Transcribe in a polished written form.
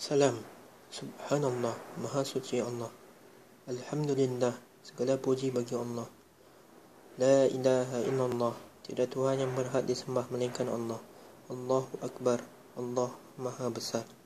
Salam. Subhanallah, Maha Suci Allah. Alhamdulillah, segala puji bagi Allah. La ilaha illallah, tiada Tuhan yang berhak disembah melainkan Allah. Allahu Akbar, Allah Maha Besar.